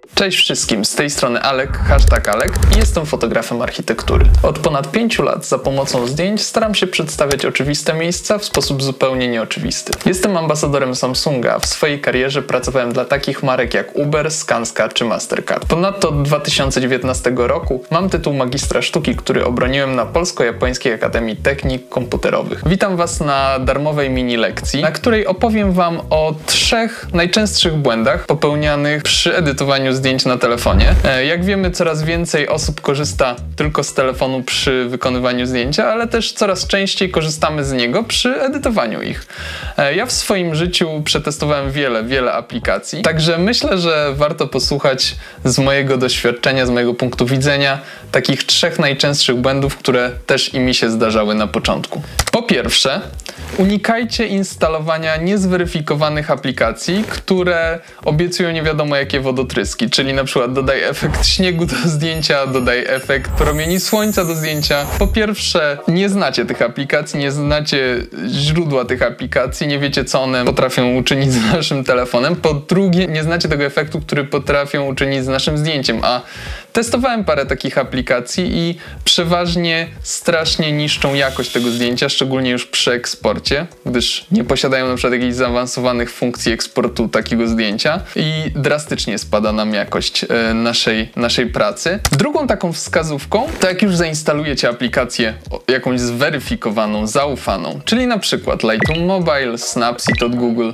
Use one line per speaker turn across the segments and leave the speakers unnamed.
Cześć wszystkim, z tej strony Alek, #Alek i jestem fotografem architektury. Od ponad 5 lat za pomocą zdjęć staram się przedstawiać oczywiste miejsca w sposób zupełnie nieoczywisty. Jestem ambasadorem Samsunga, a w swojej karierze pracowałem dla takich marek jak Uber, Skanska czy Mastercard. Ponadto od 2019 roku mam tytuł magistra sztuki, który obroniłem na Polsko-Japońskiej Akademii Technik Komputerowych. Witam Was na darmowej mini lekcji, na której opowiem Wam o 3 najczęstszych błędach popełnianych przy edytowaniu zdjęć na telefonie. Jak wiemy, coraz więcej osób korzysta tylko z telefonu przy wykonywaniu zdjęcia, ale też coraz częściej korzystamy z niego przy edytowaniu ich. Ja w swoim życiu przetestowałem wiele aplikacji, także myślę, że warto posłuchać z mojego doświadczenia, z mojego punktu widzenia takich 3 najczęstszych błędów, które też i mi się zdarzały na początku. Po pierwsze, unikajcie instalowania niezweryfikowanych aplikacji, które obiecują nie wiadomo jakie wodotryski, czyli na przykład dodaj efekt śniegu do zdjęcia, dodaj efekt promieni słońca do zdjęcia. Po pierwsze, nie znacie tych aplikacji, nie znacie źródła tych aplikacji, nie wiecie co one potrafią uczynić z naszym telefonem. Po drugie, nie znacie tego efektu, który potrafią uczynić z naszym zdjęciem, a testowałem parę takich aplikacji i przeważnie strasznie niszczą jakość tego zdjęcia, szczególnie już przy eksporcie, gdyż nie posiadają na przykład jakichś zaawansowanych funkcji eksportu takiego zdjęcia i drastycznie spada nam jakość naszej pracy. Drugą taką wskazówką to jak już zainstalujecie aplikację jakąś zweryfikowaną, zaufaną, czyli na przykład Lightroom Mobile, Snapseed od Google,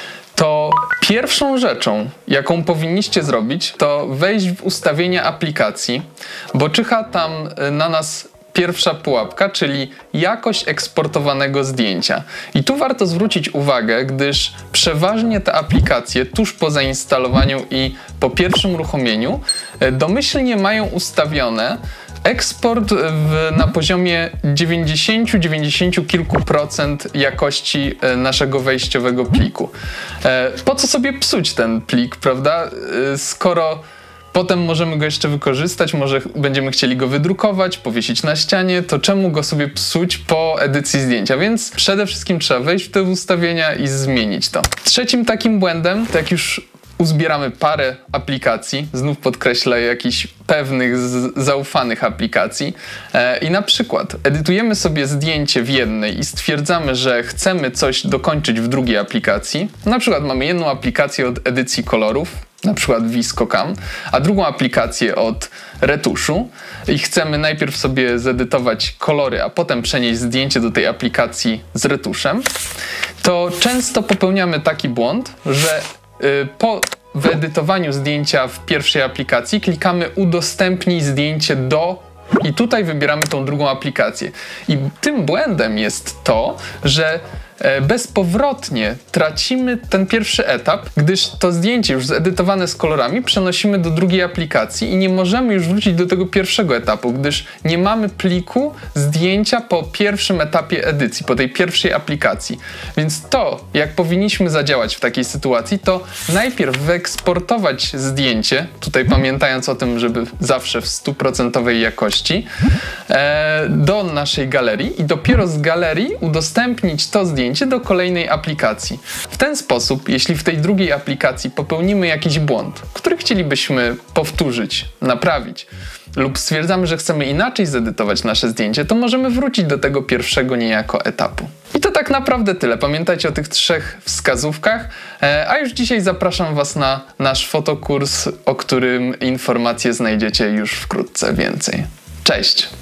to pierwszą rzeczą, jaką powinniście zrobić, to wejść w ustawienia aplikacji, bo czyha tam na nas pierwsza pułapka, czyli jakość eksportowanego zdjęcia. I tu warto zwrócić uwagę, gdyż przeważnie te aplikacje tuż po zainstalowaniu i po pierwszym uruchomieniu domyślnie mają ustawione eksport na poziomie 90 kilku procent jakości naszego wejściowego pliku. Po co sobie psuć ten plik, prawda? Skoro potem możemy go jeszcze wykorzystać, może będziemy chcieli go wydrukować, powiesić na ścianie, to czemu go sobie psuć po edycji zdjęcia? Więc przede wszystkim trzeba wejść w te ustawienia i zmienić to. Trzecim takim błędem, to jak już uzbieramy parę aplikacji, znów podkreślę jakichś pewnych zaufanych aplikacji i na przykład edytujemy sobie zdjęcie w jednej i stwierdzamy, że chcemy coś dokończyć w drugiej aplikacji. Na przykład mamy jedną aplikację od edycji kolorów, na przykład VSCO-Cam, a drugą aplikację od retuszu i chcemy najpierw sobie zedytować kolory, a potem przenieść zdjęcie do tej aplikacji z retuszem, to często popełniamy taki błąd, że po wyedytowaniu zdjęcia w pierwszej aplikacji klikamy udostępnij zdjęcie do i tutaj wybieramy tą drugą aplikację. I tym błędem jest to, że bezpowrotnie tracimy ten pierwszy etap, gdyż to zdjęcie już zedytowane z kolorami przenosimy do drugiej aplikacji i nie możemy już wrócić do tego pierwszego etapu, gdyż nie mamy pliku zdjęcia po pierwszym etapie edycji, po tej pierwszej aplikacji. Więc to, jak powinniśmy zadziałać w takiej sytuacji, to najpierw wyeksportować zdjęcie, tutaj pamiętając o tym, żeby zawsze w 100% jakości, do naszej galerii i dopiero z galerii udostępnić to zdjęcie do kolejnej aplikacji. W ten sposób, jeśli w tej drugiej aplikacji popełnimy jakiś błąd, który chcielibyśmy powtórzyć, naprawić, lub stwierdzamy, że chcemy inaczej zedytować nasze zdjęcie, to możemy wrócić do tego pierwszego niejako etapu. I to tak naprawdę tyle. Pamiętajcie o tych 3 wskazówkach, a już dzisiaj zapraszam Was na nasz fotokurs, o którym informacje znajdziecie już wkrótce więcej. Cześć!